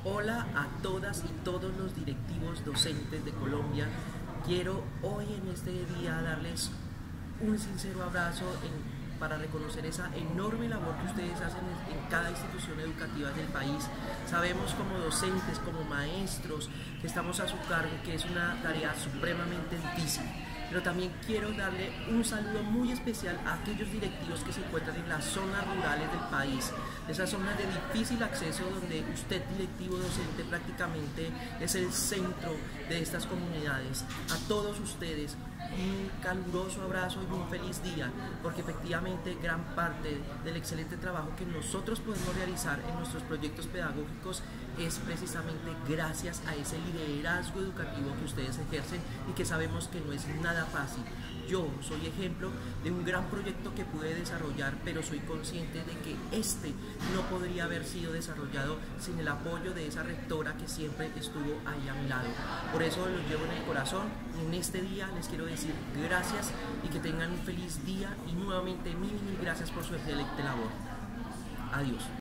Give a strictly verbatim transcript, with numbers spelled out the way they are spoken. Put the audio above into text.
Hola a todas y todos los directivos docentes de Colombia. Quiero hoy en este día darles un sincero abrazo en- para reconocer esa enorme labor que ustedes hacen en, en cada institución educativa del país. Sabemos como docentes, como maestros, que estamos a su cargo, que es una tarea supremamente difícil. Pero también quiero darle un saludo muy especial a aquellos directivos que se encuentran en las zonas rurales del país, esas zonas de difícil acceso donde usted, directivo docente, prácticamente es el centro de estas comunidades. A todos ustedes, un caluroso abrazo y un feliz día, porque efectivamente gran parte del excelente trabajo que nosotros podemos realizar en nuestros proyectos pedagógicos es precisamente gracias a ese liderazgo educativo que ustedes ejercen y que sabemos que no es nada fácil. Yo soy ejemplo de un gran proyecto que pude desarrollar, pero soy consciente de que este no podría haber sido desarrollado sin el apoyo de esa rectora que siempre estuvo ahí a mi lado. Por eso los llevo en el corazón y en este día les quiero decir gracias y que tengan un feliz día y nuevamente mil, mil gracias por su excelente labor. Adiós.